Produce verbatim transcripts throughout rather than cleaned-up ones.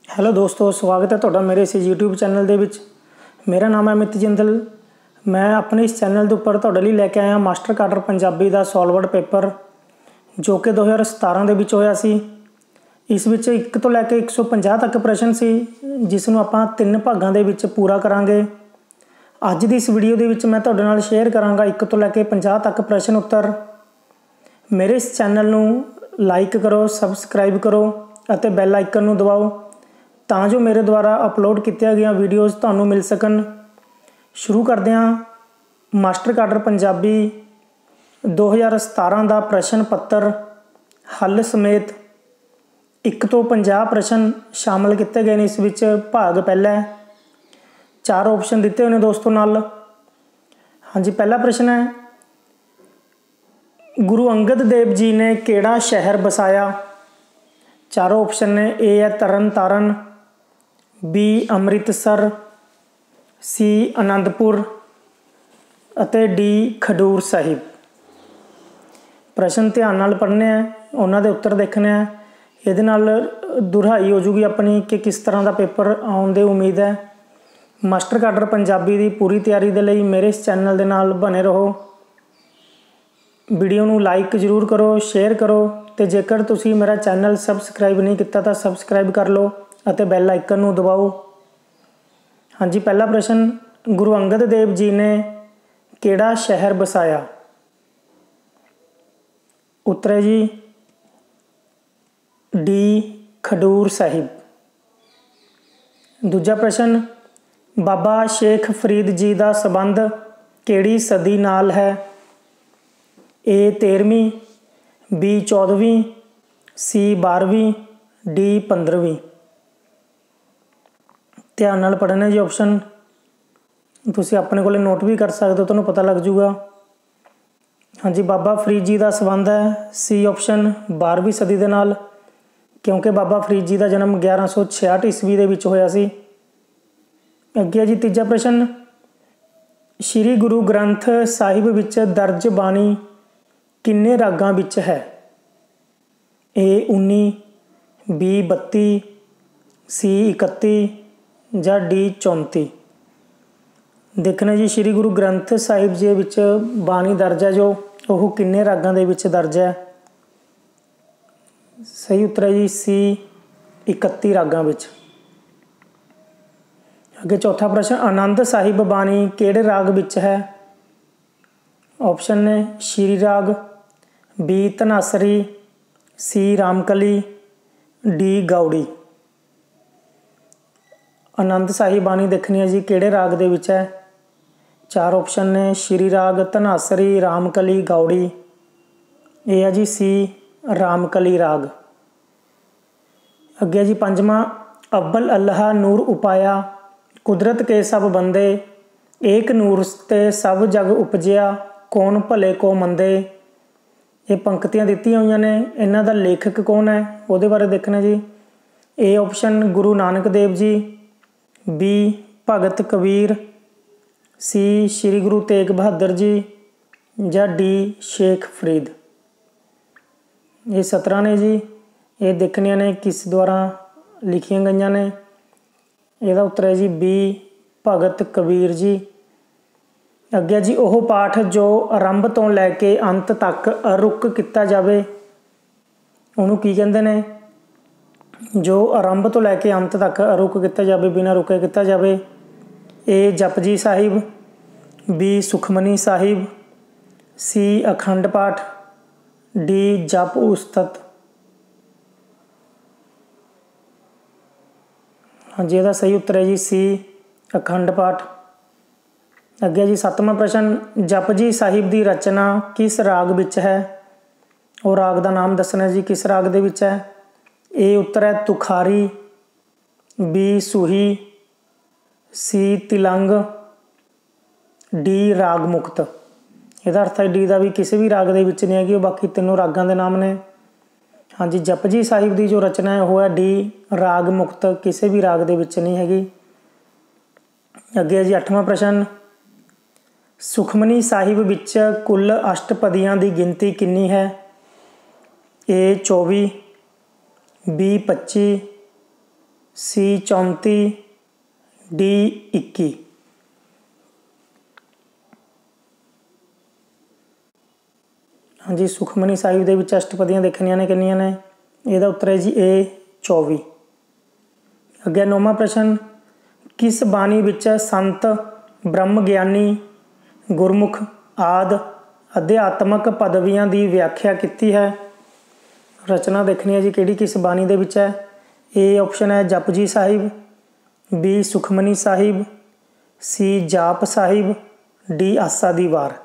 Hello ਦੋਸਤੋ, ਸਵਾਗਤ ਹੈ ਤੁਹਾਡਾ ਮੇਰੇ ਇਸ YouTube ਚੈਨਲ ਦੇ ਵਿੱਚ। ਮੇਰਾ ਨਾਮ ਹੈ ਅਮਿਤ ਜਿੰਦਲ। ਮੈਂ ਆਪਣੇ ਇਸ ਚੈਨਲ ਦੇ ਉੱਪਰ ਤੁਹਾਡੇ ਲਈ ਲੈ ਕੇ ਆਇਆ ਮਾਸਟਰ ਕਾਡਰ ਪੰਜਾਬੀ ਦਾ ਸੋਲਵਰਡ ਪੇਪਰ, ਜੋ ਕਿ ਦੋ ਹਜ਼ਾਰ ਸਤਾਰਾਂ ਦੇ ਵਿੱਚ ਹੋਇਆ ਸੀ। ਇਸ ਵਿੱਚ ਇੱਕ ਤੋਂ ਲੈ ਕੇ ਇੱਕ ਸੌ ਪੰਜਾਹ ਤੱਕ ਪ੍ਰਸ਼ਨ ਸੀ, ਜਿਸ ਨੂੰ ਆਪਾਂ ਤਿੰਨ ਭਾਗਾਂ ਦੇ ਵਿੱਚ ਪੂਰਾ ਕਰਾਂਗੇ। ਅੱਜ ਦੀ ਇਸ ਵੀਡੀਓ ਦੇ ਵਿੱਚ ਮੈਂ ਤੁਹਾਡੇ ਨਾਲ ਸ਼ੇਅਰ ਕਰਾਂਗਾ ਇੱਕ ਤੋਂ ਲੈ ਕੇ ਪੰਜਾਹ ਤੱਕ ਪ੍ਰਸ਼ਨ ਉੱਤਰ। ਮੇਰੇ ਇਸ ਚੈਨਲ ਨੂੰ ਲਾਈਕ ਕਰੋ, ਸਬਸਕ੍ਰਾਈਬ ਕਰੋ ਅਤੇ ਬੈਲ ਆਈਕਨ ਨੂੰ ਦਬਾਓ ਤਾਂ ਜੋ ਮੇਰੇ ਦੁਆਰਾ ਅਪਲੋਡ ਕੀਤੀਆਂ ਗਈਆਂ ਵੀਡੀਓਜ਼ ਤੁਹਾਨੂੰ ਮਿਲ ਸਕਣ। ਸ਼ੁਰੂ ਕਰਦੇ ਹਾਂ ਮਾਸਟਰ ਕਾਡਰ ਪੰਜਾਬੀ ਦੋ ਹਜ਼ਾਰ ਸਤਾਰਾਂ ਦਾ ਪ੍ਰਸ਼ਨ ਪੱਤਰ ਹੱਲ ਸਮੇਤ। ਇੱਕ ਤੋਂ ਪੰਜਾਹ ਪ੍ਰਸ਼ਨ ਸ਼ਾਮਲ ਕੀਤੇ ਗਏ ਨੇ ਇਸ ਵਿੱਚ। ਭਾਗ ਪਹਿਲਾ ਹੈ, ਚਾਰ ਆਪਸ਼ਨ ਦਿੱਤੇ ਹੋਏ ਨੇ ਦੋਸਤੋ ਨਾਲ। ਹਾਂਜੀ, ਪਹਿਲਾ ਪ੍ਰਸ਼ਨ ਹੈ, ਗੁਰੂ ਅੰਗਦ ਦੇਵ ਜੀ ਨੇ ਕਿਹੜਾ ਸ਼ਹਿਰ ਵਸਾਇਆ? ਚਾਰੋਂ ਆਪਸ਼ਨ ਨੇ। ਏ ਹੈ ਤਰਨ ਤਾਰਨ, ਬੀ ਅੰਮ੍ਰਿਤਸਰ, ਸੀ ਅਨੰਦਪੁਰ ਅਤੇ ਡੀ ਖਡੂਰ ਸਾਹਿਬ। ਪ੍ਰਸ਼ਨ ਧਿਆਨ ਨਾਲ ਪੜ੍ਹਨੇ ਹੈ, ਉਹਨਾਂ ਦੇ ਉੱਤਰ ਦੇਖਣੇ ਹੈ। ਇਹਦੇ ਨਾਲ ਦੁਹਰਾਈ ਹੋ ਜੂਗੀ ਆਪਣੀ ਕਿ ਕਿਸ ਤਰ੍ਹਾਂ ਦਾ ਪੇਪਰ ਆਉਣ ਦੀ ਉਮੀਦ ਹੈ। ਮਾਸਟਰ ਕਾਡਰ ਪੰਜਾਬੀ ਦੀ ਪੂਰੀ ਤਿਆਰੀ ਦੇ ਲਈ ਮੇਰੇ ਇਸ ਚੈਨਲ ਦੇ ਨਾਲ ਬਣੇ ਰਹੋ। ਵੀਡੀਓ ਨੂੰ ਲਾਈਕ ਜ਼ਰੂਰ ਕਰੋ, ਸ਼ੇਅਰ ਕਰੋ ਅਤੇ ਜੇਕਰ ਤੁਸੀਂ ਮੇਰਾ ਚੈਨਲ ਸਬਸਕ੍ਰਾਈਬ ਨਹੀਂ ਕੀਤਾ ਤਾਂ ਸਬਸਕ੍ਰਾਈਬ ਕਰ ਲਓ ਅਤੇ ਬੈਲ ਆਈਕਨ ਨੂੰ ਦਬਾਓ। ਹਾਂਜੀ, ਪਹਿਲਾ ਪ੍ਰਸ਼ਨ, ਗੁਰੂ ਅੰਗਦ ਦੇਵ ਜੀ ਨੇ ਕਿਹੜਾ ਸ਼ਹਿਰ ਵਸਾਇਆ? ਉੱਤਰ ਹੈ ਜੀ ਡੀ ਖਡੂਰ ਸਾਹਿਬ। ਦੂਜਾ ਪ੍ਰਸ਼ਨ, ਬਾਬਾ ਸ਼ੇਖ ਫਰੀਦ ਜੀ ਦਾ ਸੰਬੰਧ ਕਿਹੜੀ ਸਦੀ ਨਾਲ ਹੈ? ਏ ਤੇਰ੍ਹਵੀਂ, ਬੀ ਚੌਦ੍ਹਵੀਂ, ਸੀ ਬਾਰ੍ਹਵੀਂ, ਡੀ ਪੰਦਰ੍ਹਵੀਂ। ਧਿਆਨ ਨਾਲ ਪੜ੍ਹਨਾ ਜੀ ਆਪਸ਼ਨ। ਤੁਸੀਂ ਆਪਣੇ ਕੋਲ ਨੋਟ ਵੀ ਕਰ ਸਕਦੇ ਹੋ, ਤੁਹਾਨੂੰ ਪਤਾ ਲੱਗ ਜੂਗਾ। ਹਾਂਜੀ, ਬਾਬਾ ਫਰੀਦ ਜੀ ਦਾ ਸੰਬੰਧ ਹੈ ਸੀ ਆਪਸ਼ਨ ਬਾਰ੍ਹਵੀਂ ਸਦੀ ਦੇ ਨਾਲ, ਕਿਉਂਕਿ ਬਾਬਾ ਫਰੀਦ ਜੀ ਦਾ ਜਨਮ ਗਿਆਰਾਂ ਸੌ ਛਿਆਹਠ ਈਸਵੀ ਦੇ ਵਿੱਚ ਹੋਇਆ ਸੀ। ਅੱਗੇ ਜੀ ਤੀਜਾ ਪ੍ਰਸ਼ਨ, ਸ਼੍ਰੀ ਗੁਰੂ ਗ੍ਰੰਥ ਸਾਹਿਬ ਵਿੱਚ ਦਰਜ ਬਾਣੀ ਕਿੰਨੇ ਰਾਗਾਂ ਵਿੱਚ ਹੈ? ਏ ਉੱਨੀ, ਬੀ ਬੱਤੀ, ਸੀ ਇਕੱਤੀ ਜਾਂ ਡੀ ਚੌਂਤੀ। ਦੇਖਣਾ ਜੀ, ਸ਼੍ਰੀ ਗੁਰੂ ਗ੍ਰੰਥ ਸਾਹਿਬ ਜੀ ਵਿੱਚ ਬਾਣੀ ਦਰਜ ਹੈ ਜੋ ਉਹ ਕਿੰਨੇ ਰਾਗਾਂ ਦੇ ਵਿੱਚ ਦਰਜ ਹੈ? ਸਹੀ ਉੱਤਰ ਹੈ ਜੀ ਸੀ ਇਕੱਤੀ ਰਾਗਾਂ ਵਿੱਚ। ਅੱਗੇ ਚੌਥਾ ਪ੍ਰਸ਼ਨ, ਆਨੰਦ ਸਾਹਿਬ ਬਾਣੀ ਕਿਹੜੇ ਰਾਗ ਵਿੱਚ ਹੈ? ਆਪਸ਼ਨ ਨੇ Shri Raag, B Dhanasari, C Ramkali, D Gauri. Anand Sahib ਬਾਣੀ ਦੇਖਣੀ ਹੈ ਜੀ ਕਿਹੜੇ ਰਾਗ ਦੇ ਵਿੱਚ ਹੈ। ਚਾਰ ਆਪਸ਼ਨ ਨੇ, ਸ਼੍ਰੀ ਰਾਗ, ਧਨਾਸਰੀ, ਰਾਮਕਲੀ, ਗਾਉੜੀ। ਇਹ ਹੈ ਜੀ ਸੀ ਰਾਮਕਲੀ ਰਾਗ। ਅੱਗੇ ਜੀ ਪੰਜਵਾਂ, ਅਵਲ ਅੱਲਾਹ ਨੂਰ ਉਪਾਇਆ, ਕੁਦਰਤ ਕੇ ਸਭ ਬੰਦੇ, ਏਕ ਨੂਰ ਤੇ ਸਭ ਜਗ ਉਪਜਿਆ, ਕੌਣ ਭਲੇ ਕੋ ਮੰਦੇ। ਇਹ ਪੰਕਤੀਆਂ ਦਿੱਤੀਆਂ ਹੋਈਆਂ ਨੇ, ਇਹਨਾਂ ਦਾ ਲੇਖਕ ਕੌਣ ਹੈ ਉਹਦੇ ਬਾਰੇ ਦੇਖਣਾ ਜੀ। ਏ ਆਪਸ਼ਨ ਗੁਰੂ ਨਾਨਕ ਦੇਵ ਜੀ, ਬੀ ਭਗਤ ਕਬੀਰ, ਸੀ ਸ਼੍ਰੀ ਗੁਰੂ ਤੇਗ ਬਹਾਦਰ ਜੀ ਜਾਂ ਡੀ ਸ਼ੇਖ ਫਰੀਦ। ਇਹ ਸਤਰਾਂ ਨੇ ਜੀ, ਇਹ ਦੇਖਣੀਆਂ ਨੇ ਕਿਸ ਦੁਆਰਾ ਲਿਖੀਆਂ ਗਈਆਂ ਨੇ। ਇਹਦਾ ਉੱਤਰ ਹੈ ਜੀ ਬੀ ਭਗਤ ਕਬੀਰ ਜੀ। ਅੱਗੇ ਜੀ ਉਹ ਪਾਠ ਜੋ ਆਰੰਭ ਤੋਂ ਲੈ ਕੇ ਅੰਤ ਤੱਕ ਅਰੁੱਕ ਕੀਤਾ ਜਾਵੇ, ਉਹਨੂੰ ਕੀ ਕਹਿੰਦੇ ਨੇ? ਜੋ ਆਰੰਭ ਤੋਂ ਲੈ ਕੇ ਅੰਤ ਤੱਕ ਅਰੁੱਕ ਕੀਤਾ ਜਾਵੇ, ਬਿਨਾਂ ਰੁਕੇ ਕੀਤਾ ਜਾਵੇ। A Japji Sahib, B Sukhmani Sahib, C Akhand Path, D ਜਪ ਉਸਤਤ। ਹਾਂਜੀ, ਇਹਦਾ ਸਹੀ ਉੱਤਰ ਹੈ ਜੀ ਸੀ ਅਖੰਡ ਪਾਠ। ਅੱਗੇ ਜੀ ਸੱਤਵਾਂ ਪ੍ਰਸ਼ਨ, ਜਪਜੀ ਸਾਹਿਬ ਦੀ ਰਚਨਾ ਕਿਸ ਰਾਗ ਵਿੱਚ ਹੈ? ਉਹ ਰਾਗ ਦਾ ਨਾਮ ਦੱਸਣਾ ਜੀ ਕਿਸ ਰਾਗ ਦੇ ਵਿੱਚ ਹੈ। ਇਹ ਉੱਤਰ ਹੈ Tukhari, B Suhi, C Tilang, D ਰਾਗ ਮੁਕਤ। ਇਹਦਾ ਅਰਥ ਹੈ ਡੀ ਦਾ ਵੀ ਕਿਸੇ ਵੀ ਰਾਗ ਦੇ ਵਿੱਚ ਨਹੀਂ ਹੈਗੀ, ਉਹ ਬਾਕੀ ਤਿੰਨੋਂ ਰਾਗਾਂ ਦੇ ਨਾਮ ਨੇ। ਹਾਂਜੀ, ਜਪਜੀ ਸਾਹਿਬ ਦੀ ਜੋ ਰਚਨਾ ਹੈ ਉਹ ਹੈ ਡੀ ਰਾਗ ਮੁਕਤ, ਕਿਸੇ ਵੀ ਰਾਗ ਦੇ ਵਿੱਚ ਨਹੀਂ ਹੈਗੀ। ਅੱਗੇ ਜੀ ਅੱਠਵਾਂ ਪ੍ਰਸ਼ਨ, ਸੁਖਮਨੀ ਸਾਹਿਬ ਵਿੱਚ ਕੁੱਲ ਅਸ਼ਟਪਦੀਆਂ ਦੀ ਗਿਣਤੀ ਕਿੰਨੀ ਹੈ? ਏ ਚੌਵੀ, ਬੀ ਪੱਚੀ, सी चौंती, डी इक्की। हाँ जी, सुखमनी साहिब दे विच अष्टपदियाँ देखनियां ने किन्नियां ने? इहदा उत्तर है जी ए चौबी। अगे नौवां प्रश्न, किस बाणी विच संत ब्रह्म ज्ञानी गुरमुख आदि अध्यात्मक पदवियां की व्याख्या की है? रचना देखनी है जी किहड़ी किस बाणी दे विच है। ए ऑप्शन है Japji Sahib, B Sukhmani Sahib, C Jaap Sahib, D आसा दी वार।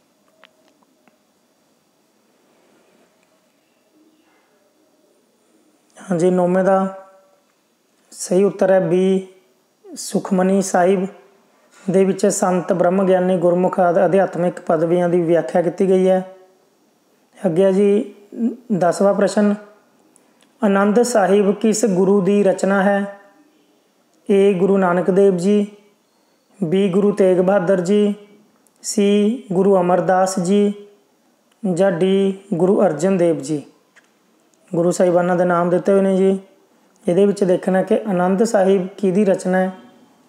हाँ जी, नौवें का सही उत्तर है बी सुखमनी साहिब दे विच संत ब्रह्म ज्ञानी गुरमुख आदि अध्यात्मिक पदवियां की व्याख्या की गई है। अगे जी दसवां प्रश्न, आनंद साहिब किस गुरु की रचना है? ए गुरु नानक देव जी, बी गुरु तेग बहादुर जी, सी गुरु अमरदास जी, या डी गुरु अर्जन देव जी। गुरु साहिबाना के नाम दिते हुए हैं जी। ये देखना कि आनंद साहिब की रचना है।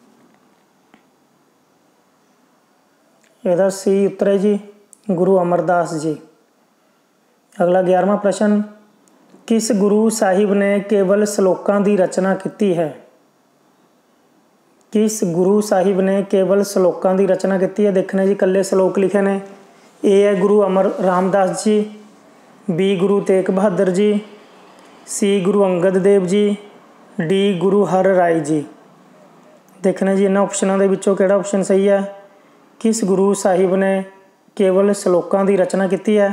यदा सी उत्तर है जी गुरु अमरदास जी। अगला ग्यारहवां प्रश्न, किस गुरु साहिब ने केवल श्लोकों की रचना की है? किस गुरु साहिब ने केवल श्लोकों की रचना की है? देखना जी कल्ले श्लोक लिखे ने। ए है गुरु अमर रामदास जी, बी गुरु तेग बहादुर जी, सी गुरु अंगद देव जी, डी गुरु हर राय जी। देखना जी इन्होंने ऑप्शनों के विचों किहड़ा ऑप्शन सही है? किस गुरु साहिब ने केवल श्लोकों की रचना की है?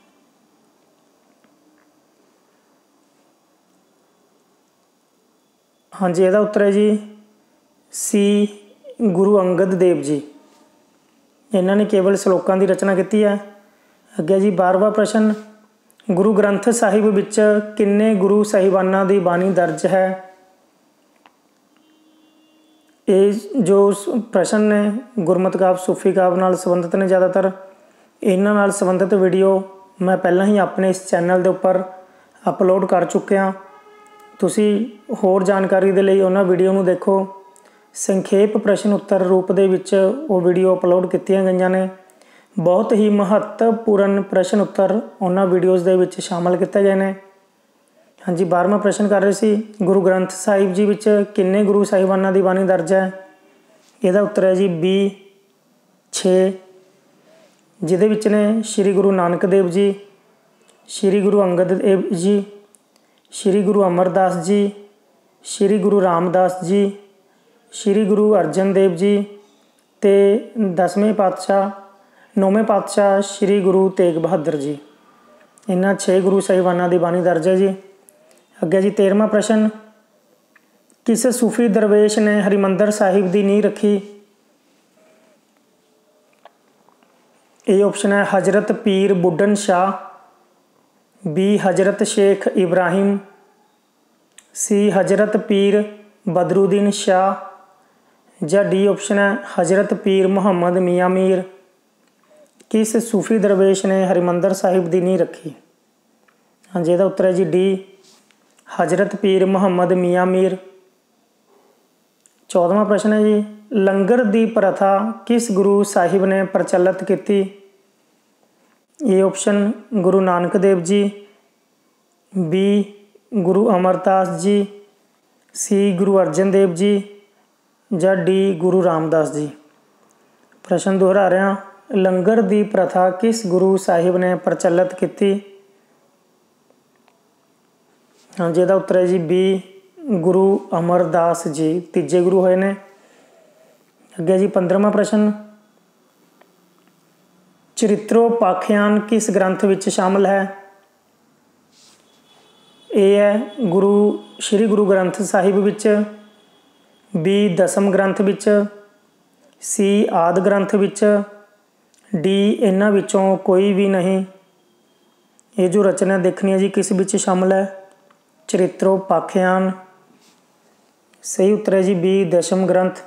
हाँ जी, यदा उत्तर है जी सी गुरु अंगद देव जी। इन्होंने केवल श्लोकों की रचना की है। अगे जी बारहवां प्रश्न, गुरु ग्रंथ साहिब विच किन्ने गुरु साहिबाना की बाणी दर्ज है? ये जो प्रश्न ने गुरमत काव सूफी काव नाल संबंधित ने। ज़्यादातर इन्हां नाल संबंधित वीडियो मैं पहला ही अपने इस चैनल के उपर अपलोड कर चुकिया। तुसी होर जानकारी के लिए उन्हां वीडियो नूं देखो। संखेप प्रश्न उत्तर रूप दे विच वो वीडियो अपलोड कीतियां गईयां ने। बहुत ही महत्वपूर्ण प्रश्न उत्तर उन्हां वीडियोज़ दे विच शामिल किए गए हैं। हाँ जी, बारहवां प्रश्न कर रहे सी, गुरु ग्रंथ साहिब जी विच किन्ने गुरु साहिबाना की बाणी दर्ज है? यदा उत्तर है जी बी छे, जिहदे विच ने श्री गुरु नानक देव जी, श्री गुरु अंगद देव जी, श्री गुरु अमरदास जी, श्री गुरु रामदास जी, श्री गुरु अर्जन देव जी ते दसवें पातशाह नौवें पातशाह श्री गुरु तेग बहादुर जी। इन्हां छे गुरु साहिबाना की बाणी दर्ज है जी। अगे जी तेरहवां प्रश्न, किस सूफी दरवेश ने हरिमंदर साहिब की नींह रखी? ये ऑप्शन है हजरत पीर बुड्ढन शाह, बी हजरत शेख इब्राहिम, सी हजरत पीर बदरुद्दीन शाह, या डी ऑप्शन है हजरत पीर मुहम्मद मियाँ मीर। किस सूफी दरवेश ने हरिमंदर साहिब की नींह रखी? हाँ जी, इसका उत्तर है जी डी हजरत पीर मुहम्मद मियाँ मीर। चौदहवां प्रश्न है जी, लंगर की प्रथा किस गुरु साहिब ने प्रचलित की? ये ऑप्शन गुरु नानक देव जी, बी गुरु अमरदास जी, सी गुरु अर्जन देव जी, या डी गुरु रामदास जी। प्रश्न दोहरा रहा, लंगर की प्रथा किस गुरु साहिब ने प्रचलित की? हाँ जी, इसका उत्तर है जी बी गुरु अमरदास जी, तीजे गुरु होए ने। अगे जी पंद्रहवां प्रश्न, चरित्रोपाख्यान किस ग्रंथ विच शामिल है? ए है गुरु श्री गुरु ग्रंथ साहिब विच, बी दसम ग्रंथ विच, सी आदि ग्रंथ विच, डी इन्हां विचों कोई भी नहीं। ये जो रचना देखनी है जी किस विच शामिल है? चरित्रोपाख्यान। सही उत्तर है जी बी दशम ग्रंथ।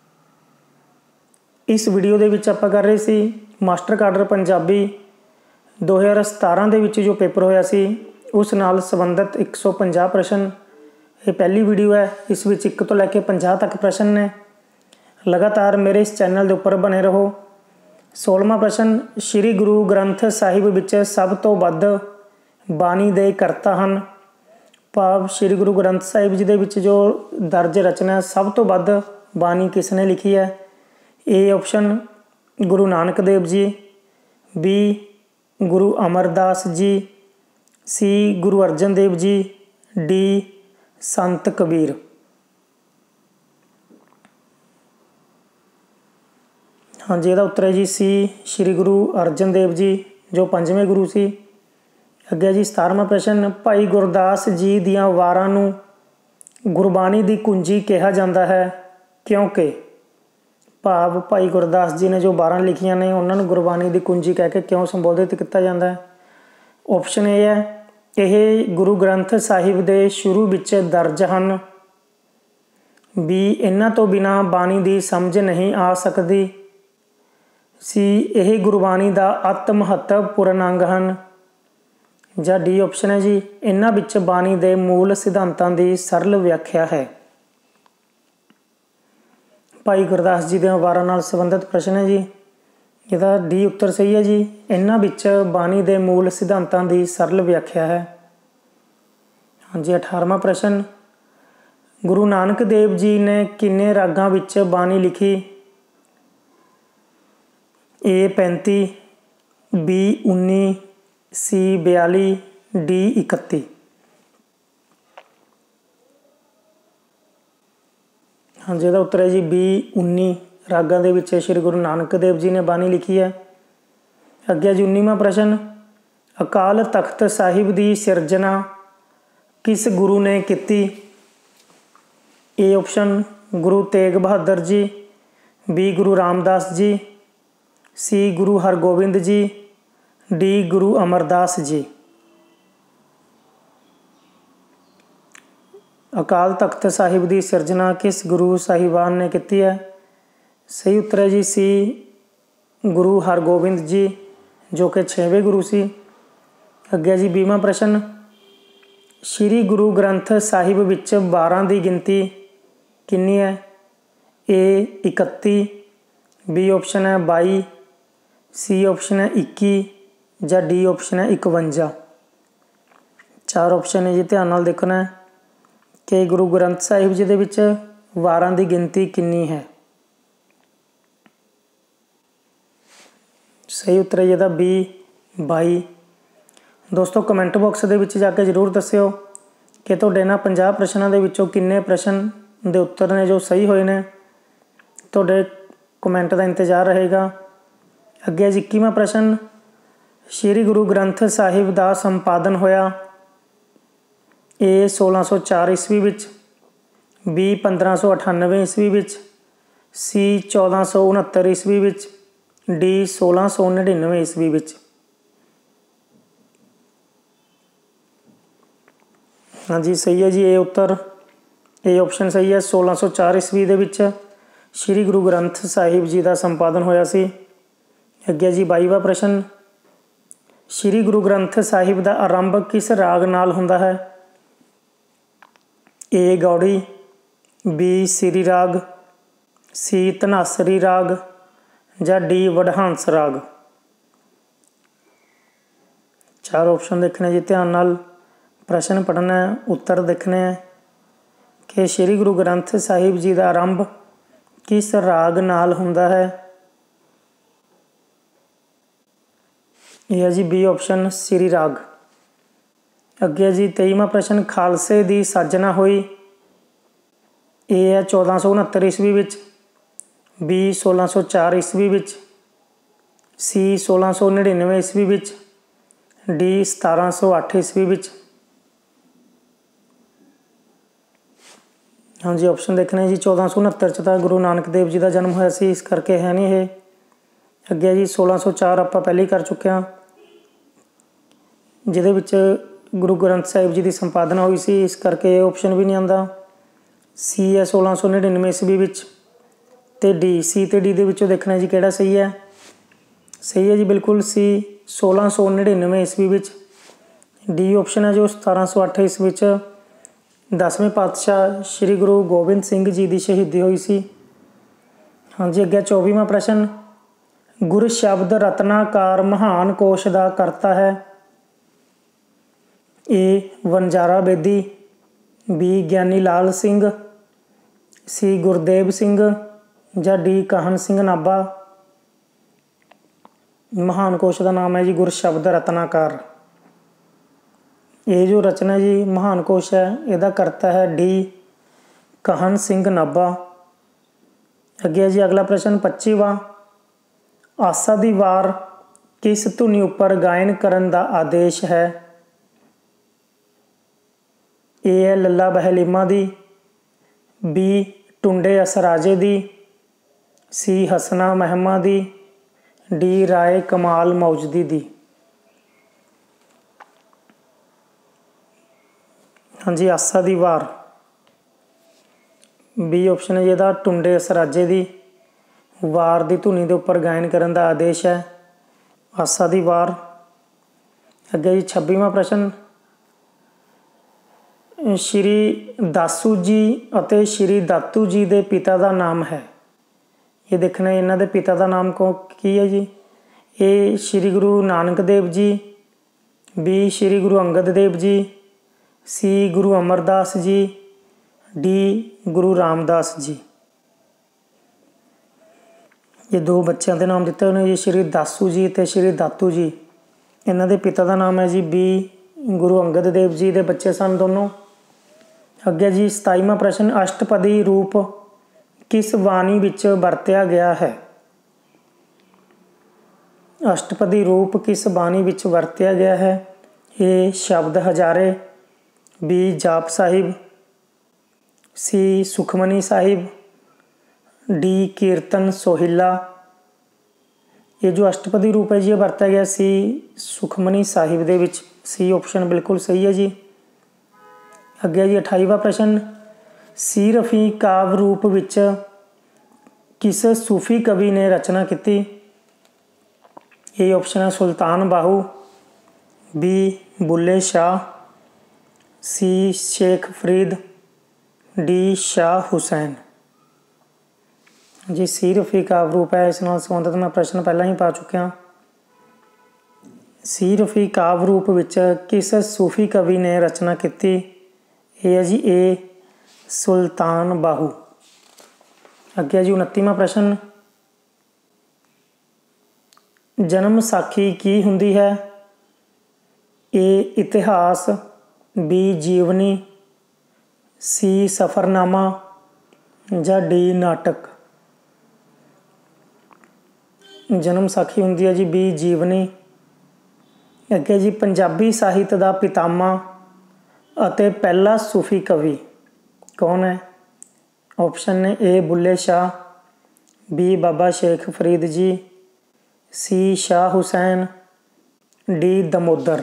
इस वीडियो दे विच आपां कर रहे सी मास्टर काडर पंजाबी दो हज़ार सतारह दे विच जो पेपर होया सी उस नाल संबंधित एक सौ पचास प्रश्न। ये पहली वीडियो है, इस विच एक तो लैके पंजाह तक प्रश्न ने। लगातार मेरे इस चैनल के उपर बने रहो। सोलहवां प्रश्न, श्री गुरु ग्रंथ साहिब विच सब तो वध बाणी दे करता हन। भाव श्री गुरु ग्रंथ साहिब जी दे विच जो दर्ज रचना सब तो वध बाणी किसने लिखी है? A option Guru Nanak Dev ji, B Guru Amar Das ji, C Guru Arjan Dev ji, D संत कबीर। हाँ जी, इसका उत्तर है जी सी श्री गुरु अर्जन देव जी जो पंजवें गुरु सी। अगे जी सतारवां प्रश्न, भाई गुरदास जी दियां वारां नूं गुरबाणी दी कुंजी कहा जाता है क्योंकि? भाव भाई गुरदास जी ने जो वारां लिखियां ने उन्होंने गुरबाणी की कुंजी कह के क्यों संबोधित किया जाता है? ऑप्शन ए है, यह गुरु ग्रंथ साहिब दे शुरू विच दर्ज हन। बी इन्हां तो बिना बाणी की समझ नहीं आ सकती। सी यह गुरबाणी का अत महत्वपूर्ण अंग हन। ਜਾਂ डी ऑप्शन है जी, इन्हां विच बाणी दे मूल सिद्धांतां की सरल व्याख्या है। भाई गुरदास जी दे वारां नाल संबंधित प्रश्न है जी, इसका डी उत्तर सही है जी, इन्हां विच बाणी दे मूल सिद्धांतां की सरल व्याख्या है। हाँ जी, अठारहवां प्रश्न, गुरु नानक देव जी ने किन्ने रागां विच बाणी लिखी? ए पैंती, बी उन्नी, सी बयाली, डी इकत्ती। हाँ जी, इसका उत्तर है जी बी उन्नी रागां दे विच श्री गुरु नानक देव जी ने बाणी लिखी है। अगे जी उन्नीवां प्रश्न, अकाल तख्त साहिब की सिरजना किस गुरु ने की? A option Guru Tegh Bahadur ji, B Guru Ramdas ji, C Guru Hargobind ji, D गुरु अमरदास जी। अकाल तख्त साहिब की सिरजना किस गुरु साहिबान ने की है? सही उत्तर है जी सी गुरु हरगोबिंद जी जो कि छेवें गुरु सी। अगे जी बीसवां प्रश्न, श्री गुरु ग्रंथ साहिब विच बारह की गिनती कितनी है? ए इकत्ती, बी ऑप्शन है बाई, सी ऑप्शन है इक्की, या डी ऑप्शन है इकवंजा। चार ऑप्शन है जी, ध्यान नाल देखना है कि गुरु ग्रंथ साहिब जी दे विच वारां की गिनती कितनी है। सही उत्तर है जिहदा बी बाई। दोस्तों कमेंट बॉक्स दे विच जाके जरूर दस्सिओ कि तुहाडे इन्हां पंजाह प्रश्नों के विचों किन्ने प्रश्न दे उत्तर ने जो सही होए ने। तुहाडे कमेंट का इंतजार रहेगा। अगे जी इक्कीवां प्रश्न, श्री गुरु ग्रंथ साहिब का संपादन होया? ए सोलह सौ चार ईस्वी विच, बी पंद्रह सौ अठानवे ईस्वी विच, सी चौदह सौ उनहत्तर ईस्वी विच, डी सोलह सौ नड़िनवे ईस्वी विच। हाँ जी, सही है जी ए उत्तर, ए ऑप्शन सही है। सोलह सौ चार ईस्वी दे विच श्री गुरु ग्रंथ साहिब जी का संपादन होया सी। अगे जी बाईवां प्रश्न, श्री गुरु ग्रंथ साहिब का आरंभ किस राग नाल हुंदा है? ए गौड़ी, बी सिरी राग, सी धनासरी राग, या डी वडहांस राग। चार ऑप्शन देखने जी, ध्यान नाल प्रश्न पढ़ना है, उत्तर देखने हैं कि श्री गुरु ग्रंथ साहिब जी का आरंभ किस राग नाल हुंदा है। यह है जी बी ऑप्शन सिरी राग। अगे जी तेईवां प्रश्न, खालसे की साजना हुई? ए है चौदह सौ उनहत्तर ईस्वी विच, बी सोलह सौ चार ईस्वी विच, सी सोलह सौ नड़िनवे ईस्वी विच, डी सतारह सौ अठ ईस्वी विच। हाँ जी, ऑप्शन देखने जी चौदह सौ उनहत्तर च तो गुरु नानक देव जी का जन्म होया सी, इस करके है नहीं ये। अगे जी सोलह सौ चार आप पहले ही कर चुके हैं, जिहदे विच गुरु ग्रंथ साहिब जी की संपादना हुई सी, इस करके ऑप्शन भी नहीं आता। सी है सोलह सौ नड़िनवे ईस्वी विच ते डी, सी ते डी दे विचों देखना जी किहड़ा सही है। सही है जी बिल्कुल सी सोलह सौ नड़िनवे ईस्वी विच। डी ऑप्शन है जो सतारह सौ अठ ईस्वी दसवें पातशाह श्री गुरु गोबिंद सिंह जी की शहीदी हुई सी। हाँ जी, अगे चौबीवां प्रश्न, गुर शब्द रत्नाकार महान कोश का करता है। ए वनजारा बेदी, बी ज्ञानी लाल सिंह, सी गुरदेव सिंह या डी कहन सिंह नाभा। महान कोश का नाम है जी गुर शब्द रत्नाकार। ये जो रचना है जी महान कोश है, यदा करता है डी कहन सिंह नाभा। अगे जी अगला प्रश्न पच्चीवां, आसा दी वार किस धुनी उपर गायन करन दा आदेश है। ए है लल्ला बहलीमा दी, बी टुंडे असराजे दी, सी हसना महमा दी, डी राय कमाल मौजदी दी। हाँ जी, आसा दी वार, बी ऑप्शन है जिहदा टुंडे असराजे दी वार दी धुनी के उपर गायन करन दा आदेश है, आसा दी वार। अगे जी छब्बीवां प्रश्न, श्री दासू जी अते श्री दातू जी के पिता का नाम है। ये देखना इन्हों के पिता का नाम को की है जी। A Shri Guru Nanak Dev ji, B Shri Guru Angad Dev ji, C Guru Amar Das ji, D गुरु रामदास जी। ये दो बच्चों के नाम दिते हुए जी, श्री दासू जी ते श्री दातू जी। इन्हों के पिता का नाम है जी बी गुरु अंगद देव जी के बच्चे सन दोनों। अगे जी सताईवां प्रश्न, अष्टपदी रूप किस बाणी विच वरत्या गया है। अष्टपदी रूप किस बाणी विच वरत्या गया है। ए शब्द Hazare, B Jaap Sahib, C Sukhmani Sahib, D Kirtan Sohila. ये जो अष्टपदी रूप है जी ये वरत्या गया सी सुखमनी साहिब दे विच। सी ऑप्शन बिल्कुल सही है जी। अगे जी अठाईवां प्रश्न, सी रफी काव्य रूप विच किस सूफी कवि ने रचना की। ये ऑप्शन है Sultan Bahu, B Bulleh Shah, C Sheikh Farid, D Shah Hussain. जी सी रफी काव्य रूप है, इस नाल संबंधित मैं प्रश्न पहला ही पा चुकिया। सी रफी काव्य रूप विच किस सूफी कवि ने रचना की। ये है जी ए सुल्तान बाहू। अगे जी उनतीवां प्रश्न, जन्म साखी की हुंदी है। ए इतिहास, बी जीवनी, सी सफरनामा या डी नाटक। जन्म साखी हुंदी है जी बी जीवनी। अगे जी पंजाबी साहित्य का पितामा अते पहला सूफी कवि कौन है। ऑप्शन ने A Bulleh Shah, B Baba Sheikh Farid ji, C Shah Hussain, D Damodar.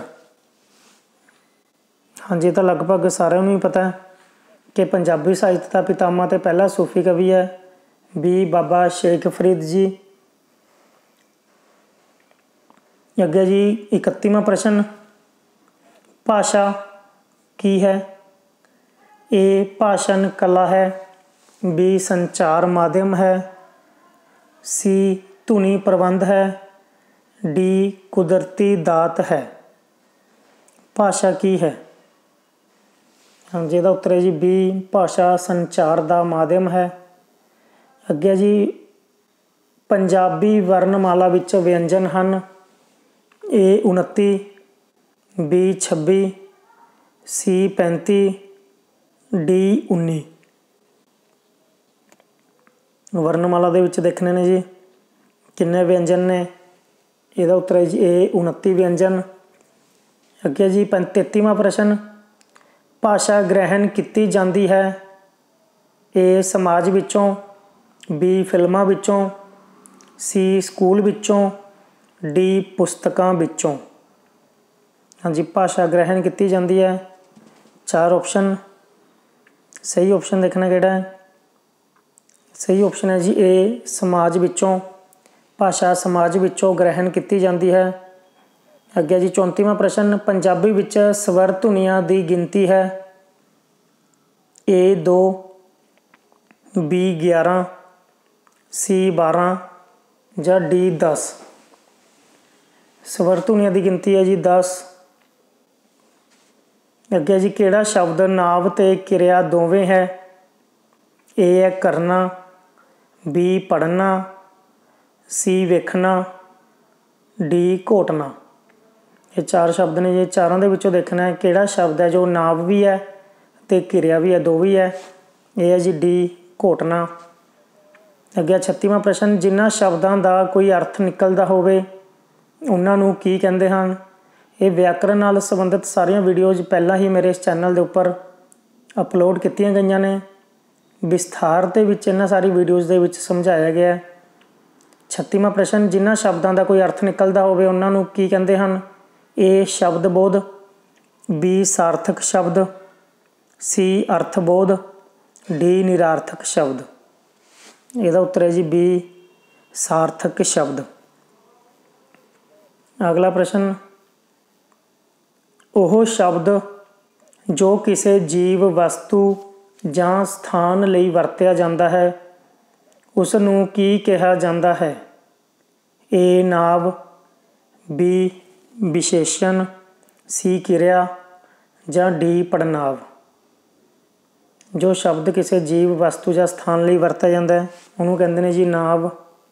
हाँ जी, तो लगभग सारिਆਂ ਨੂੰ ही पता है कि पंजाबी साहित्य का पितामा तो पहला सूफी कवि है बी बाबा शेख फरीद जी। अगे जी इकतीवां प्रश्न, भाषा की है। ए भाषण कला है, बी संचार माध्यम है, सी धुनी प्रबंध है, डी कुदरती दात है। भाषा की है। हाँ जी, उत्तर है जी बी भाषा संचार का माध्यम है। अगे जी पंजाबी वर्णमाला विच व्यंजन हैं। ए उनती, बी छब्बी, सी पैंती, डी उन्नी। वर्णमाला दे विच देखने ने जी किन्ने व्यंजन ने। यदा उत्तर है जी ए उनती व्यंजन। अगे जी तेतीवां प्रश्न, भाषा ग्रहण की जाती है। ए समाज विचों, बी फिल्मां विचों, सी स्कूल विचों, डी पुस्तकां विचों। हाँ जी, भाषा ग्रहण की जाती है। चार ऑप्शन, सही ऑप्शन देखना किहड़ा है। सही ऑप्शन है जी ए समाज विचों। भाषा समाज विचों ग्रहण की जाती है। अगे जी चौंतीवां प्रश्न, पंजाबी विच स्वर धुनियां की गिनती है। ए दो, बी ग्यारह, सी बारह ਜਾਂ डी दस। ਸਵਰ ਧੁਨੀਆਂ ਦੀ ਗਿਣਤੀ ਹੈ ਜੀ दस। ਅੱਗੇ ਜੀ ਕਿਹੜਾ ਸ਼ਬਦ ਨਾਂਵ ਤੇ ਕਿਰਿਆ ਦੋਵੇਂ ਹੈ? ए है करना, बी पढ़ना, सी ਵੇਖਣਾ, डी ਘੋਟਣਾ। ਇਹ ਚਾਰ ਸ਼ਬਦ ਨੇ ਜੀ। ਚਾਰਾਂ ਦੇ ਵਿੱਚੋਂ ਦੇਖਣਾ ਹੈ ਕਿਹੜਾ ਸ਼ਬਦ ਹੈ ਜੋ ਨਾਂਵ ਵੀ ਹੈ ਅਤੇ ਕਿਰਿਆ ਵੀ ਹੈ, ਦੋ ਵੀ ਹੈ। ਇਹ ਹੈ ਜੀ ਡੀ ਘੋਟਣਾ। ਅੱਗੇ ਛੱਤੀਵਾਂ ਪ੍ਰਸ਼ਨ, ਜਿਨ੍ਹਾਂ ਸ਼ਬਦਾਂ ਦਾ ਕੋਈ ਅਰਥ ਨਿਕਲਦਾ ਹੋਵੇ ਉਹਨਾਂ ਨੂੰ ਕੀ ਕਹਿੰਦੇ ਹਨ? ਇਹ ਵਿਆਕਰਨ ਨਾਲ ਸੰਬੰਧਿਤ ਸਾਰੀਆਂ ਵੀਡੀਓਜ਼ ਪਹਿਲਾਂ ਹੀ ਮੇਰੇ ਇਸ ਚੈਨਲ ਦੇ ਉੱਪਰ ਅਪਲੋਡ ਕੀਤੀਆਂ ਗਈਆਂ ਨੇ। ਵਿਸਥਾਰ ਦੇ ਵਿੱਚ ਇਹਨਾਂ ਸਾਰੀ ਵੀਡੀਓਜ਼ ਦੇ ਵਿੱਚ ਸਮਝਾਇਆ ਗਿਆ। ਛੱਤੀਵਾਂ ਪ੍ਰਸ਼ਨ, ਜਿਨ੍ਹਾਂ ਸ਼ਬਦਾਂ ਦਾ ਕੋਈ ਅਰਥ ਨਿਕਲਦਾ ਹੋਵੇ ਉਹਨਾਂ ਨੂੰ ਕੀ ਕਹਿੰਦੇ ਹਨ? ਏ ਸ਼ਬਦ ਬੋਧ, ਬੀ ਸਾਰਥਕ ਸ਼ਬਦ, ਸੀ ਅਰਥ ਬੋਧ, ਡੀ ਨਿਰਾਰਥਕ ਸ਼ਬਦ। ਇਹਦਾ ਉੱਤਰ ਹੈ ਜੀ ਬੀ ਸਾਰਥਕ ਸ਼ਬਦ। ਅਗਲਾ ਪ੍ਰਸ਼ਨ, ਉਹ ਸ਼ਬਦ ਜੋ ਕਿਸੇ ਜੀਵ ਵਸਤੂ ਜਾਂ ਸਥਾਨ ਲਈ ਵਰਤਿਆ ਜਾਂਦਾ ਹੈ ਉਸ ਨੂੰ ਕੀ ਕਿਹਾ ਜਾਂਦਾ ਹੈ? ਏ ਨਾਂਵ, ਬੀ ਵਿਸ਼ੇਸ਼ਣ, ਸੀ ਕਿਰਿਆ ਜਾਂ ਡੀ ਪੜਨਾਂਵ। ਜੋ ਸ਼ਬਦ ਕਿਸੇ ਜੀਵ ਵਸਤੂ ਜਾਂ ਸਥਾਨ ਲਈ ਵਰਤਿਆ ਜਾਂਦਾ ਹੈ ਉਹਨੂੰ ਕਹਿੰਦੇ ਨੇ ਜੀ ਨਾਂਵ।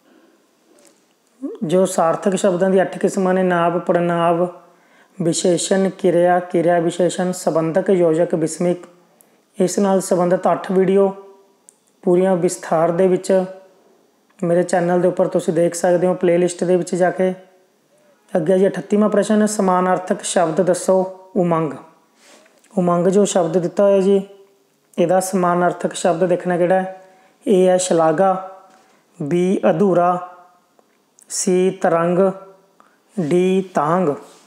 ਜੋ ਸਾਰਥਕ ਸ਼ਬਦਾਂ ਦੀ ਅੱਠ ਕਿਸਮਾਂ ਨੇ, ਨਾਂਵ, ਪੜਨਾਂਵ, ਵਿਸ਼ੇਸ਼ਣ, ਕਿਰਿਆ, ਕਿਰਿਆ ਵਿਸ਼ੇਸ਼ਣ, ਸੰਬੰਧਕ, ਯੋਜਕ, ਵਿਸਮਿਕ। ਇਸ ਨਾਲ ਸੰਬੰਧਿਤ ਅੱਠ ਵੀਡੀਓ ਪੂਰੀਆਂ ਵਿਸਥਾਰ ਦੇ ਵਿੱਚ ਮੇਰੇ ਚੈਨਲ ਦੇ ਉੱਪਰ ਤੁਸੀਂ ਦੇਖ ਸਕਦੇ ਹੋ ਪਲੇਲਿਸਟ ਦੇ ਵਿੱਚ ਜਾ ਕੇ। ਅੱਗੇ ਜੀ ਅਠੱਤੀਵਾਂ ਪ੍ਰਸ਼ਨ, ਸਮਾਨਾਰਥਕ ਸ਼ਬਦ ਦੱਸੋ। ਉਮੰਗ। ਉਮੰਗ ਜੋ ਸ਼ਬਦ ਦਿੱਤਾ ਹੋਇਆ ਜੀ ਇਹਦਾ ਸਮਾਨਾਰਥਕ ਸ਼ਬਦ ਦੇਖਣਾ ਕਿਹੜਾ ਹੈ? ਏ ਹੈ ਸ਼ਲਾਘਾ, ਬੀ ਅਧੂਰਾ, ਸੀ ਤਰੰਗ, ਡੀ ਤਾਂਗ।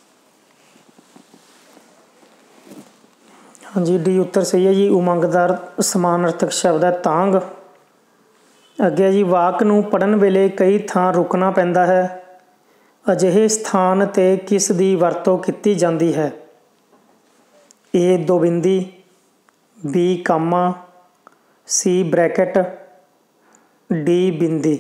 ਹਾਂਜੀ ਡੀ ਉੱਤਰ ਸਹੀ ਹੈ ਜੀ। ਉਮੰਗ ਦਾ ਸਮਾਨਾਰਥਕ ਸ਼ਬਦ ਹੈ ਤਾਂਗ। ਅੱਗੇ ਜੀ ਵਾਕ ਨੂੰ ਪੜ੍ਹਨ ਵੇਲੇ ਕਈ ਥਾਂ ਰੁਕਣਾ ਪੈਂਦਾ ਹੈ। ਅਜਿਹੇ ਸਥਾਨ 'ਤੇ ਕਿਸ ਦੀ ਵਰਤੋਂ ਕੀਤੀ ਜਾਂਦੀ ਹੈ? ਏ ਦੋਬਿੰਦੀ, B comma, C bracket, D ਬਿੰਦੀ।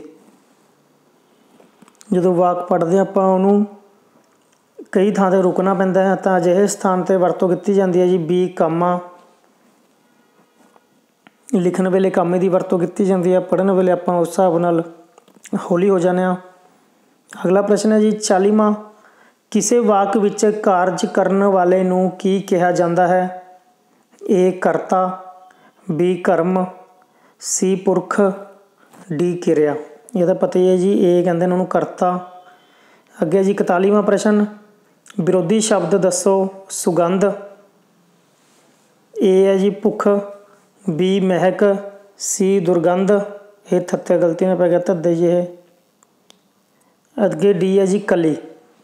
ਜਦੋਂ ਵਾਕ ਪੜ੍ਹਦੇ ਆਪਾਂ ਉਹਨੂੰ ਕਈ ਥਾਂ 'ਤੇ ਰੁਕਣਾ ਪੈਂਦਾ ਹੈ ਤਾਂ ਅਜਿਹੇ ਸਥਾਨ 'ਤੇ ਵਰਤੋਂ ਕੀਤੀ ਜਾਂਦੀ ਹੈ ਜੀ ਬੀ ਕਾਮਾ। ਲਿਖਣ ਵੇਲੇ ਕਾਮੇ ਦੀ ਵਰਤੋਂ ਕੀਤੀ ਜਾਂਦੀ ਹੈ, ਪੜ੍ਹਨ ਵੇਲੇ ਆਪਾਂ ਉਸ ਹਿਸਾਬ ਨਾਲ ਹੌਲੀ ਹੋ ਜਾਂਦੇ ਹਾਂ। ਅਗਲਾ ਪ੍ਰਸ਼ਨ ਹੈ ਜੀ ਚਾਲੀਵਾਂ, ਕਿਸੇ ਵਾਕ ਵਿੱਚ ਕਾਰਜ ਕਰਨ ਵਾਲੇ ਨੂੰ ਕੀ ਕਿਹਾ ਜਾਂਦਾ ਹੈ? ਏ ਕਰਤਾ, ਬੀ ਕਰਮ, ਸੀ ਪੁਰਖ, ਡੀ ਕਿਰਿਆ। ਇਹਦਾ ਪਤਾ ਹੀ ਹੈ ਜੀ ਏ ਕਹਿੰਦੇ ਨੇ ਉਹਨੂੰ ਕਰਤਾ। ਅੱਗੇ ਜੀ ਇਕਤਾਲੀਵਾਂ ਪ੍ਰਸ਼ਨ, ਵਿਰੋਧੀ ਸ਼ਬਦ ਦੱਸੋ। ਸੁਗੰਧ। ਏ ਹੈ ਜੀ ਭੁੱਖ, ਬੀ ਮਹਿਕ, ਸੀ ਦੁਰਗੰਧ। ਇਹ ਥੱਤੇ ਗਲਤੀ ਨਾਲ ਪੈ ਗਿਆ ਧੱਦੇ ਜੀ ਇਹ। ਅੱਗੇ ਡੀ ਹੈ ਜੀ ਕਲੀ।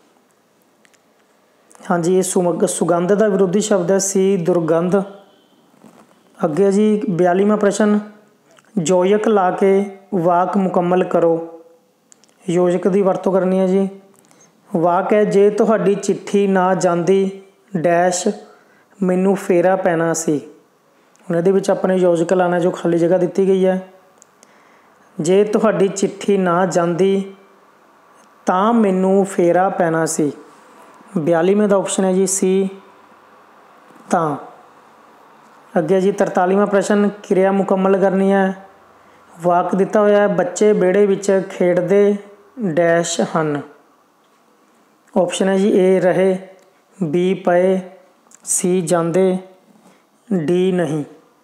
ਹਾਂਜੀ ਇਹ ਸੁਮਗ ਸੁਗੰਧ ਦਾ ਵਿਰੋਧੀ ਸ਼ਬਦ ਹੈ ਸੀ ਦੁਰਗੰਧ। ਅੱਗੇ ਜੀ ਬਿਆਲੀਵਾਂ ਪ੍ਰਸ਼ਨ, ਯੋਜਕ ਲਾ ਕੇ ਵਾਕ ਮੁਕੰਮਲ ਕਰੋ। ਯੋਜਕ ਦੀ ਵਰਤੋਂ ਕਰਨੀ ਹੈ ਜੀ। ਵਾਕ ਹੈ, ਜੇ ਤੁਹਾਡੀ ਚਿੱਠੀ ਨਾ ਜਾਂਦੀ ਡੈਸ਼ ਮੈਨੂੰ ਫੇਰਾ ਪੈਣਾ ਸੀ। ਹੁਣ ਇਹਦੇ ਵਿੱਚ ਆਪਣੇ ਯੋਜਕ ਲਾਉਣਾ ਜੋ ਖਾਲੀ ਜਗ੍ਹਾ ਦਿੱਤੀ ਗਈ ਹੈ। ਜੇ ਤੁਹਾਡੀ ਚਿੱਠੀ ਨਾ ਜਾਂਦੀ ਤਾਂ ਮੈਨੂੰ ਫੇਰਾ ਪੈਣਾ ਸੀ। ਬਿਆਲੀਵੇਂ ਦਾ ਆਪਸ਼ਨ ਹੈ ਜੀ ਸੀ ਤਾਂ। ਅੱਗੇ ਜੀ ਤਰਤਾਲੀਵਾਂ ਪ੍ਰਸ਼ਨ, ਕਿਰਿਆ ਮੁਕੰਮਲ ਕਰਨੀ ਹੈ। ਵਾਕ ਦਿੱਤਾ ਹੋਇਆ ਹੈ, ਬੱਚੇ ਵਿਹੜੇ ਵਿੱਚ ਖੇਡਦੇ ਡੈਸ਼ ਹਨ। ਆਪਸ਼ਨ ਹੈ ਜੀ ਏ ਰਹੇ, ਬੀ ਪਏ, ਸੀ ਜਾਂਦੇ, ਡੀ ਨਹੀਂ।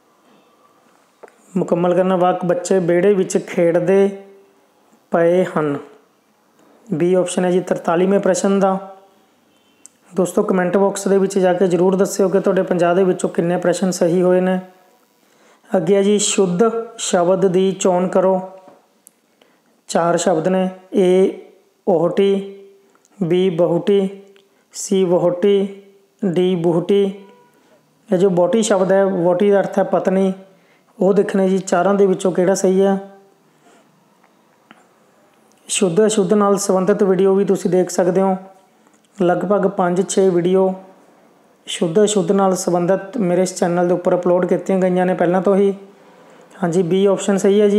ਮੁਕੰਮਲ ਕਰਨਾ ਵਾਕ, ਬੱਚੇ ਵਿਹੜੇ ਵਿੱਚ ਖੇਡਦੇ ਪਏ ਹਨ। ਬੀ ਆਪਸ਼ਨ ਹੈ ਜੀ ਤਰਤਾਲੀਵੇਂ ਪ੍ਰਸ਼ਨ ਦਾ। ਦੋਸਤੋ ਕਮੈਂਟ ਬਾਕਸ ਦੇ ਵਿੱਚ ਜਾ ਕੇ ਜ਼ਰੂਰ ਦੱਸਿਓ ਕਿ ਤੁਹਾਡੇ ਪੰਜਾਹ ਦੇ ਵਿੱਚੋਂ ਕਿੰਨੇ ਪ੍ਰਸ਼ਨ ਸਹੀ ਹੋਏ ਨੇ। ਅੱਗੇ ਹੈ ਜੀ ਸ਼ੁੱਧ ਸ਼ਬਦ ਦੀ ਚੋਣ ਕਰੋ। ਚਾਰ ਸ਼ਬਦ ਨੇ। ਏ ਓਹਟੀ, ਬੀ ਬਹੁਟੀ, ਸੀ ਵਹੁਟੀ, ਡੀ ਬੂਹਟੀ। ਇਹ ਜੋ ਵਹੁਟੀ ਸ਼ਬਦ ਹੈ, ਵਹੁਟੀ ਦਾ ਅਰਥ ਹੈ ਪਤਨੀ। ਉਹ ਦੇਖਣੇ ਜੀ ਚਾਰਾਂ ਦੇ ਵਿੱਚੋਂ ਕਿਹੜਾ ਸਹੀ ਹੈ। ਸ਼ੁੱਧ ਅਸ਼ੁੱਧ ਨਾਲ ਸੰਬੰਧਿਤ ਵੀਡੀਓ ਵੀ ਤੁਸੀਂ ਦੇਖ ਸਕਦੇ ਹੋ। ਲਗਭਗ ਪੰਜ ਛੇ ਵੀਡੀਓ शुद्ध अशुद्ध नाल संबंधित मेरे इस चैनल के उपर अपलोड कीतियां गई ने पहलों तो ही। हाँ जी, बी ऑप्शन सही है जी।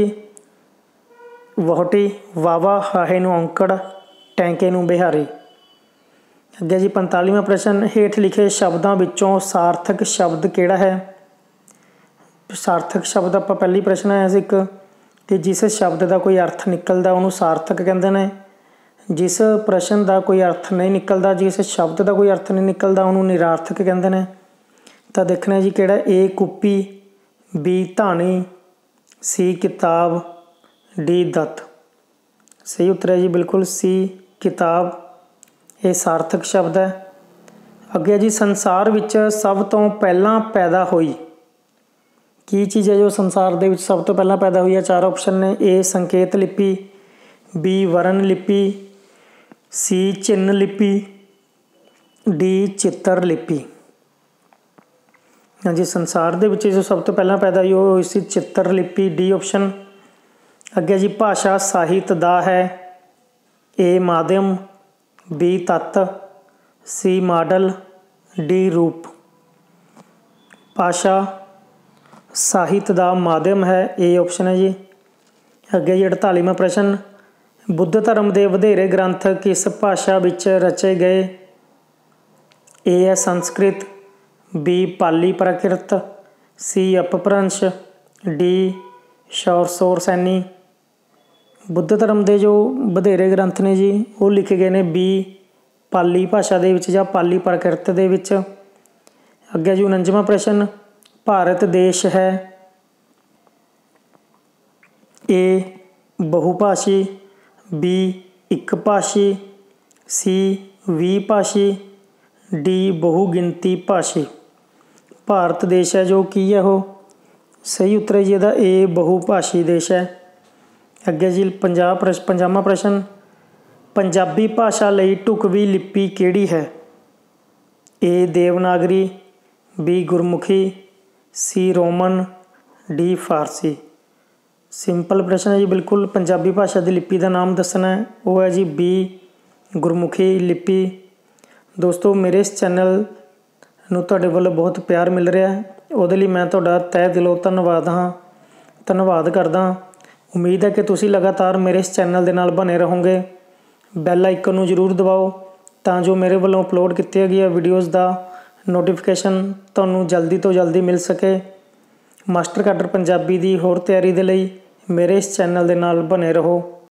वहुटी वावा हाहे नूं औंकड़ टैंके नूं बिहारी। अगे जी पैंतालीवां प्रश्न, हेठ लिखे शब्दों विचों सार्थक शब्द किहड़ा है। सार्थक शब्द आप पहली प्रश्न आया सी एक कि जिस शब्द का कोई अर्थ निकलता उन्होंने सार्थक कहते हैं। जिस प्रश्न का कोई अर्थ नहीं निकलता, जिस शब्द का कोई अर्थ नहीं निकलता उन्होंने निरार्थक कहते हैं। तो देखना जी किहड़ा, ए कुप्पी, बी धानी, सी किताब, डी दत्त। सही उत्तर है जी बिल्कुल सी किताब, ये सार्थक शब्द है। अगे जी संसार विच सब तो पहला पैदा हुई की चीज़ है जो संसार दे विच सब तो पहला पैदा हुई है। चार ऑप्शन ने, ए संकेत लिपि, बी वर्ण लिपि, सी चिन्ह लिपि, डी चित्र लिपि। हाँ जी, संसार दे विच जो सब तो पहला पैदा हुई वो सी चित्र लिपि, डी ऑप्शन। अगे जी भाषा साहित्य दा है, ए माध्यम, बी तत्त, सी मॉडल, डी रूप। भाषा साहित्य का माध्यम है, ए ऑप्शन है जी। अगे जी अड़तालीवां प्रश्न, बुद्ध धर्म के वधेरे ग्रंथ किस भाषा विच रचे गए। ए है संस्कृत, बी पाली प्राकृत, सी अपभ्रंश, डी शौर शोर सैनी। बुद्ध धर्म के जो वधेरे ग्रंथ ने जी वो लिखे गए ने बी पाली भाषा दे विच जां पाली प्राकृत दे विच। अगे जी उनंजवां प्रश्न, भारत देश है ए बहुभाषी, बी एक भाषी, सी वी भाषी, डी बहुगिनती भाषी। भारत देश है जो की है वो सही उत्तर है जी ਇਹਦਾ ए बहुभाषी देश है। अगे जी पंजाह प्रश्न पंजावां प्रश्न, पंजाबी भाषा लई ढुकवीं लिपि किहड़ी है। A Devanagari, B Gurmukhi, C Roman, D Farsi. Simple प्रश्न है जी बिल्कुल। पंजाबी भाषा की लिपि का नाम दसना है, वो है जी बी गुरमुखी लिपि। दोस्तों मेरे इस चैनल नूं तुहाडे वल्लों बहुत प्यार मिल रहा है, उहदे लई मैं तुहाडा तहे दिलों धन्नवाद हाँ धन्नवाद करदा। उम्मीद है कि तुसीं लगातार मेरे इस चैनल दे नाल बने रहोगे। बैल आइकन नूं जरूर दबाओ तां जो मेरे वल्लों अपलोड कीतियां गईयां वीडियोज़ दा नोटिफिकेशन तुहानूं जल्दी तो जल्दी मिल सके। मास्टर काडर पंजाबी दी होर तैयारी दे लई मेरे इस चैनल दे नाल बने रहो।